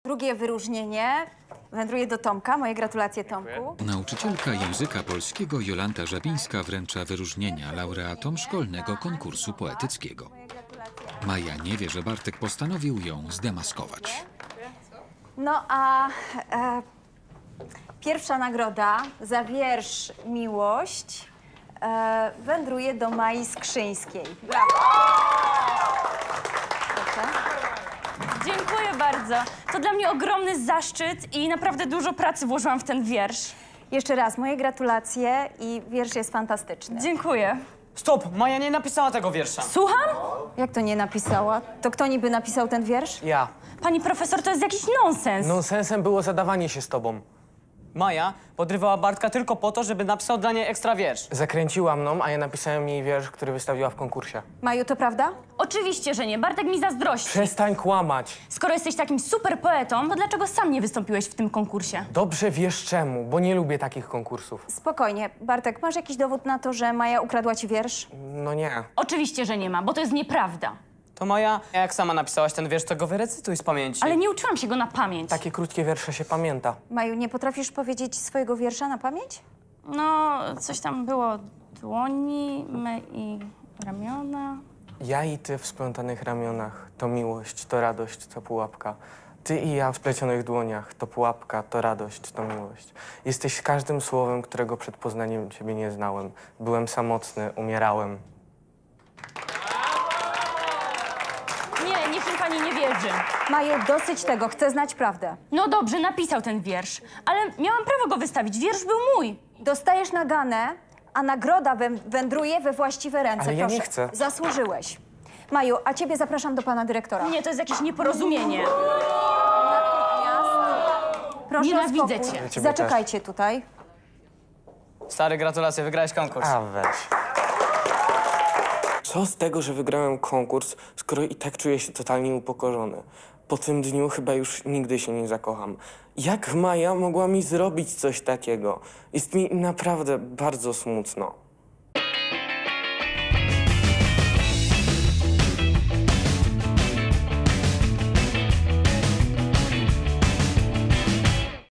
Drugie wyróżnienie wędruje do Tomka. Moje gratulacje, Tomku. Nauczycielka języka polskiego Jolanta Żabińska wręcza wyróżnienia laureatom szkolnego konkursu poetyckiego. Maja nie wie, że Bartek postanowił ją zdemaskować. No a pierwsza nagroda za wiersz Miłość wędruje do Mai Skrzyńskiej. Brawo! Proszę. Dziękuję bardzo. To dla mnie ogromny zaszczyt i naprawdę dużo pracy włożyłam w ten wiersz. Jeszcze raz moje gratulacje i wiersz jest fantastyczny. Dziękuję. Stop! Maja nie napisała tego wiersza. Słucham? Jak to nie napisała? To kto niby napisał ten wiersz? Ja. Pani profesor, to jest jakiś nonsens. Nonsensem było zadawanie się z tobą. Maja podrywała Bartka tylko po to, żeby napisał dla niej ekstra wiersz. Zakręciła mną, a ja napisałem jej wiersz, który wystawiła w konkursie. Maju, to prawda? Oczywiście, że nie. Bartek mi zazdrości. Przestań kłamać. Skoro jesteś takim super poetą, to dlaczego sam nie wystąpiłeś w tym konkursie? Dobrze wiesz czemu, bo nie lubię takich konkursów. Spokojnie. Bartek, masz jakiś dowód na to, że Maja ukradła ci wiersz? No nie. Oczywiście, że nie ma, bo to jest nieprawda. To Maja, jak sama napisałaś ten wiersz, to go wyrecytuj z pamięci. Ale nie uczyłam się go na pamięć. Takie krótkie wiersze się pamięta. Maju, nie potrafisz powiedzieć swojego wiersza na pamięć? No, coś tam było. Dłoni me i ramiona. Ja i ty w splątanych ramionach. To miłość, to radość, to pułapka. Ty i ja w splecionych dłoniach. To pułapka, to radość, to miłość. Jesteś każdym słowem, którego przed poznaniem ciebie nie znałem. Byłem samotny, umierałem. Nie, niech mi pani nie wierzy. Maju, dosyć tego. Chcę znać prawdę. No dobrze, napisał ten wiersz, ale miałam prawo go wystawić. Wiersz był mój. Dostajesz naganę, a nagroda wędruje we właściwe ręce. Ale ja nie Proszę. chcę. Zasłużyłeś. Maju, a ciebie zapraszam do pana dyrektora. Nie, to jest jakieś nieporozumienie. Proszę o Nienawidzę spokój. cię. Ciebie Zaczekajcie tutaj. Stary, gratulacje, wygrałeś konkurs. A weź. Co z tego, że wygrałem konkurs, skoro i tak czuję się totalnie upokorzony? Po tym dniu chyba już nigdy się nie zakocham. Jak Maja mogła mi zrobić coś takiego? Jest mi naprawdę bardzo smutno.